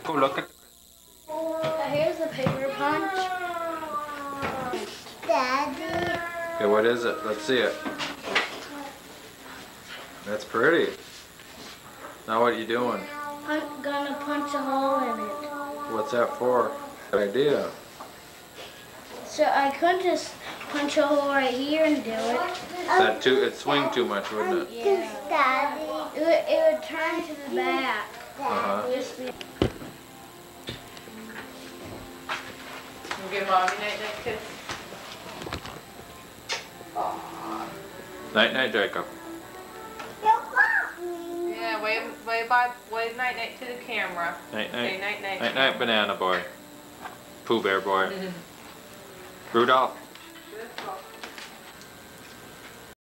Go look at. Here's the paper punch. Daddy. Okay, what is it? Let's see it. That's pretty. Now what are you doing? I'm gonna punch a hole in it. What's that for? Good idea. So I could just punch a hole right here and do it. That too, it'd swing too much, wouldn't it? Yeah. Daddy. It would turn to the back. Uh-huh. Just be You give mommy night kiss. Night night, Jacob. Yeah, wave night to the camera. Night Say night. night. Night night, banana boy. Pooh Bear boy. Rudolph. Good.